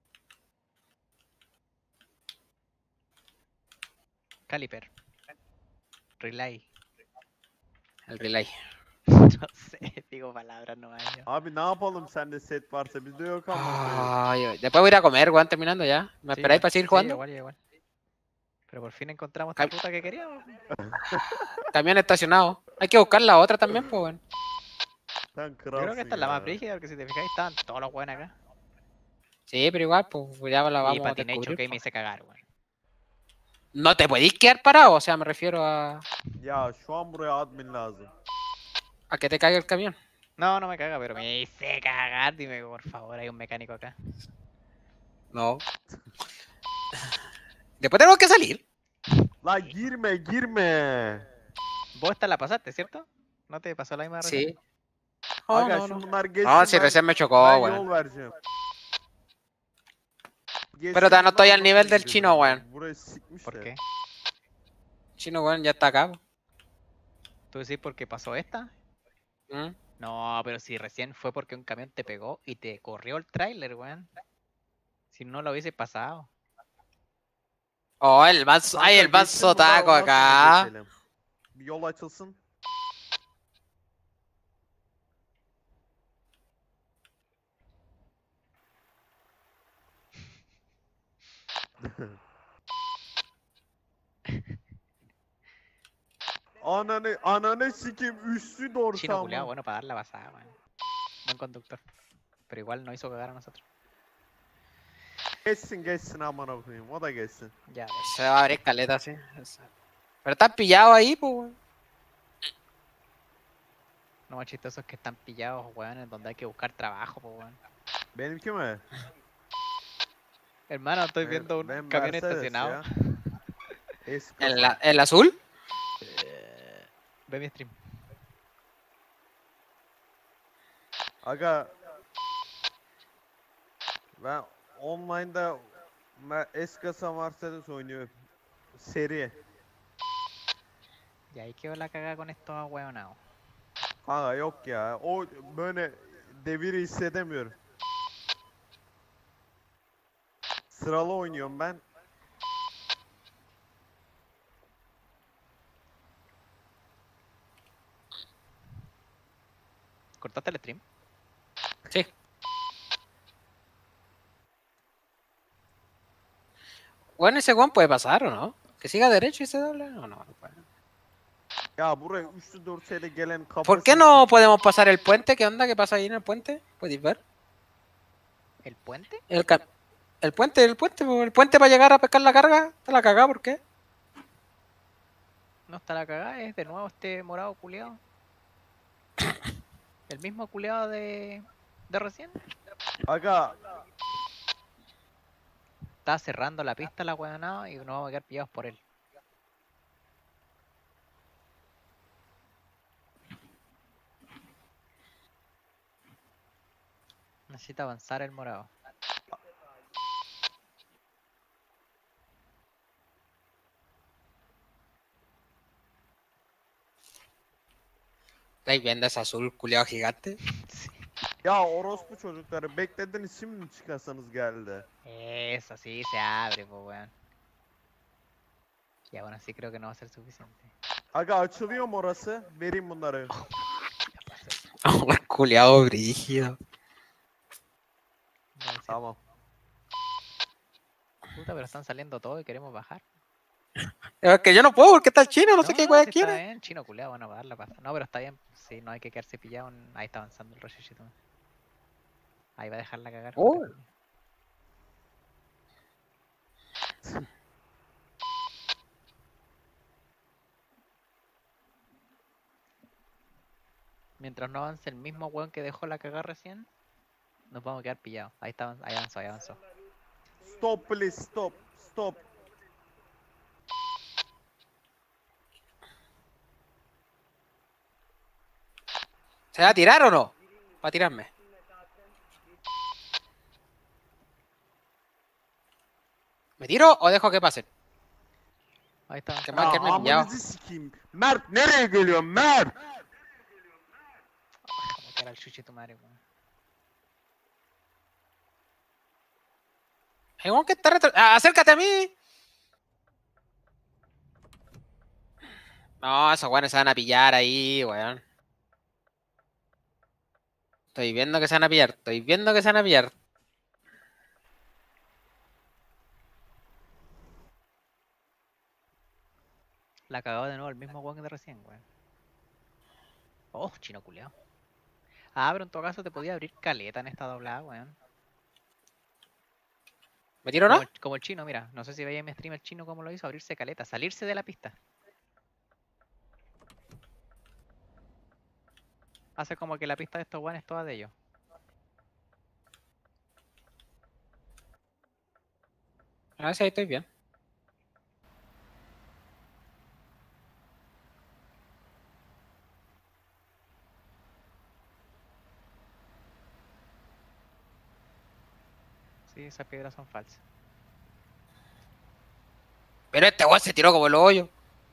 Caliper. Relay. El relay. No sé, digo palabras nomás yo. Abi ne yapalım sende set varsa bizde yok ama. Ay, ay. Después voy a ir a comer, weón, terminando ya. ¿Me Sí, esperáis para seguir sí, jugando? igual, igual. Pero por fin encontramos esta ruta que queríamos. Camión estacionado. Hay que buscar la otra también, pues, weón. Sen Yo kralsın creo que esta es la ya. más brígida, porque si te fijáis estaban todos los buenos acá. Sí, pero igual, pues ya la Y vamos a patiné descubrir. choqué y po. me hice cagar, weón. No te podéis quedar parado, o sea, me refiero Ya şu an buraya admin lazım. a que te caiga el camión. No, no me caga, pero me hice cagar. Dime, por favor, hay un mecánico acá. No. Después tenemos que salir. La girme. Vos esta la pasaste, ¿cierto? ¿No te pasó la misma recién? Sí. Oh, Aga no, şimdi no. bunlar geçsin No, si ben- recién me chocó, ben weón. yol vereceğim. Pero todavía no estoy al nivel del chino, weón. Burayı sikmişler. ¿Por qué? Chino, weón, ya está acá. ¿Tú decís porque pasó esta? ¿Mm? No, pero si recién fue porque un camión te pegó y te corrió el tráiler, weón. Si no lo hubiese pasado. Oh, el manso. Ay, el Kanka, manso geçsin bunlar, taco ondan sonra acá. geçelim. Bir yol açılsın. Ananı sikim üstü doğru Chino culeado, tamam. bueno para dar la pasada, weón. Buen conductor. Pero igual no hizo cagar a nosotros. Geçsin amına koyayım. O da geçsin. Ya ves. Se va a abrir caleta, sí. Pero están pillados ahí, pues, weón. Lo más chistoso es que están pillados, weón, en donde hay que buscar trabajo, pues, weón. Benimki mi? Hermano, estoy viendo un Ben camión Mercedes estacionado. ya. Eski ¿El azul? Ve mi stream. Aga ben online'da Eskasa Mercedes oynuyorum. Seri. Y ahí quedó la cagada con estos ahueonados. Kanka yok ya. O böyle deviri hissedemiyorum. Sıralı oynuyorum ben. ¿Cortaste el stream? Sí. Bueno, ese Juan puede pasar o no? Que siga derecho y se doble. No, no puede. Ya buraya üçlü dörtseyle gelen kafası. ¿Por qué no podemos pasar el puente? ¿Qué onda? ¿Qué pasa ahí en el puente? ¿Puedes ver? ¿El puente? El puente, po, el puente para llegar a pescar la carga. Está la cagada, ¿por qué? No está la cagada, es de nuevo este morado culeado. El mismo culeado de recién. Aga Está cerrando la pista la hueonada y nos vamos a quedar pillados por él. Necesita avanzar el morado. ¿Estáis viendo ese azul culiado gigante? ya orospu çocukları beklediniz şimdi mi çıkarsanız geldi. Eso sí se abre, pues weón. Ya bueno, sí creo que no va a ser suficiente. Aga açılıyor mu orası? Vereyim bunları. Un culiado brígido. Debe ser. Tamam. Puta, pero están saliendo todos y queremos bajar. Es que yo no puedo porque está el chino, no sé qué sí weá está quiere. bien, chino culeado, bueno, va a dar la pasta. No, pero está bien. Sí, no hay que quedarse pillado. Ahí está avanzando el Roshishito. Ahí va a dejarla cagar. Oh. Mientras no avance el mismo weón que dejó la cagada recién, nos vamos a quedar pillados. Ahí está, ahí avanzó, ahí avanzó. Stop please stop. Stop. ¿Se va a tirar o no? Va a tirarme. ¿Me tiro o dejo que pasen? Ahí está. Que Ya mal que me he pillado. amınızı sikeyim. Mert nereye geliyorsun Mert? Como que era el chuche tu madre, weón. Hay un que está acércate a mí. No, esos weones se van a pillar ahí, weón. Estoy viendo que se van a pillar. Estoy viendo que se van a pillar. La cagó de nuevo el mismo weón de recién, weón. Oh, chino culeado. Ah, pero en todo caso te podía abrir caleta en esta doblada, weón. ¿Me tiro o no? Como el chino, mira. No sé si veía en mi stream el chino cómo lo hizo, abrirse caleta, salirse de la pista. Hace como que la pista de estos weones es toda de ellos. A ver si ahí estoy bien. Sí, esas piedras son falsas. Pero este weón se tiró como el hoyo.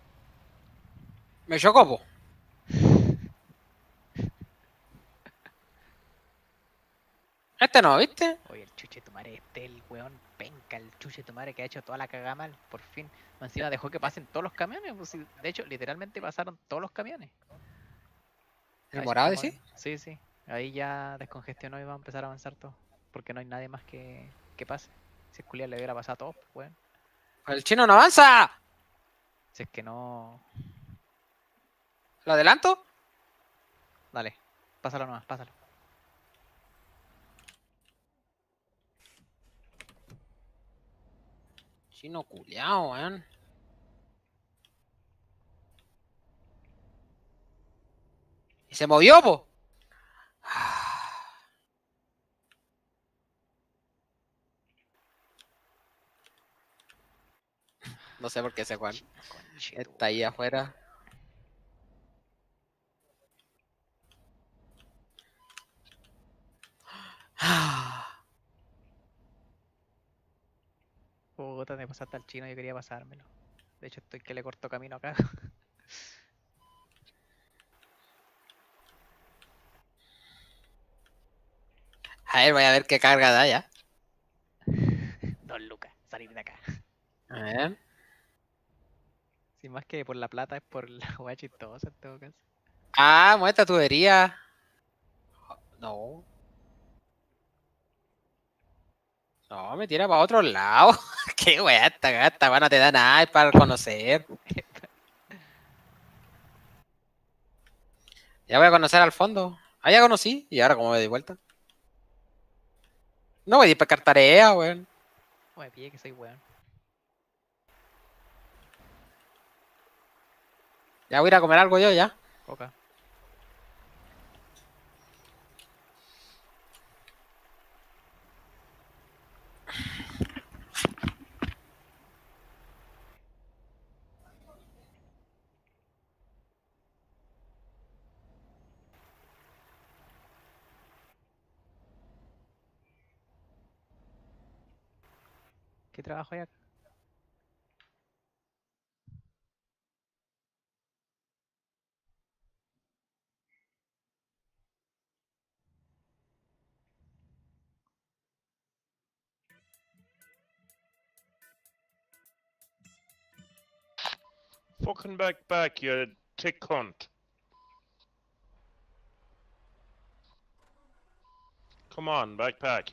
Me chocó, po. Este no, ¿viste? Oye, el chuche tu madre, el weón penca, el chuche tu madre que ha hecho toda la cagada mal, por fin. Encima dejó que pasen todos los camiones, pues, de hecho, literalmente pasaron todos los camiones. ¿El Ahí morado, estamos- sí? Sí, sí. Ahí ya descongestionó y va a empezar a avanzar todo. Porque no hay nadie más que pase. Si el culiao le hubiera pasado a todos, pues weón. El chino no avanza. Si es que no. ¿Lo adelanto? Dale, pásalo nomás, pásalo. Chino culiao, weón. Y se movió, po. No sé por qué ese Juan Conche tu está ahí afuera. Puta, te pasaste al chino, yo quería pasármelo. De hecho, estoy que le corto camino acá. A ver, voy a ver qué carga da ya. 2 lucas, salir de acá. A ver. Sin más que por la plata, es por la hueá chistosa en todo caso. Ah, muestra tubería. No. No, me tira para otro lado. Qué wea, esta weá no te da nada para conocer. Ya voy a conocer al fondo. Ah, ya conocí. Y ahora, ¿cómo me doy vuelta? No voy a ir para tarea, weón. No me pille que soy weón. Ya voy a ir a comer algo yo, ya. Coca. ¿Qué trabajo hay acá? Fucking back, you tick cunt. Come on, backpack.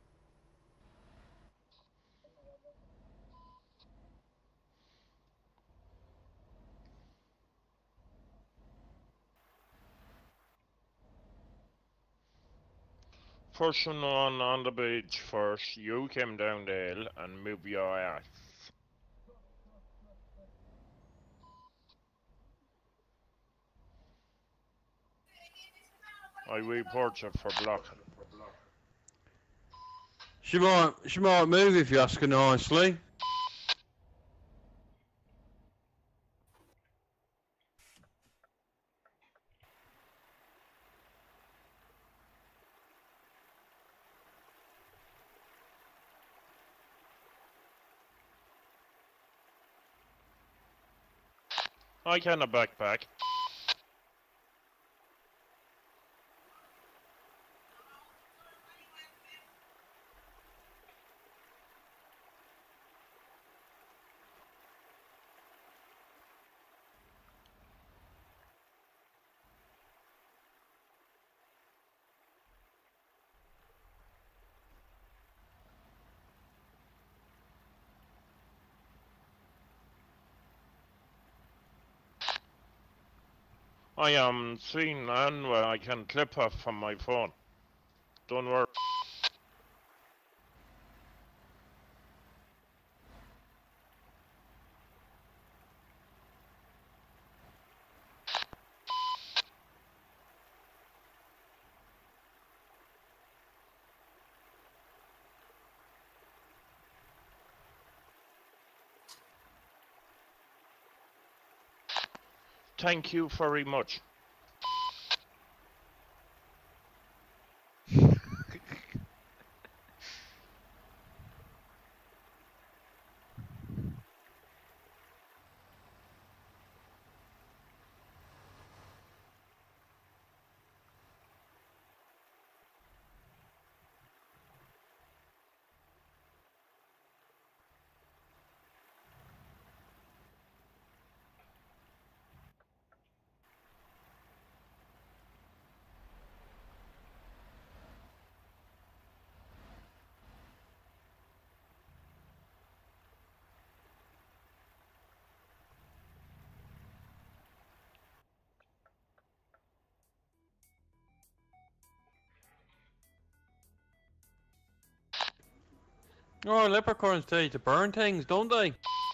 Person on the beach first, you came down the hill and move your ass. I report you for blocking. She might move if you ask her nicely. I can a backpack. I am seeing and I can clip off from my phone. Don't worry. Thank you very much. Oh, leprechauns tell you to burn things, don't they?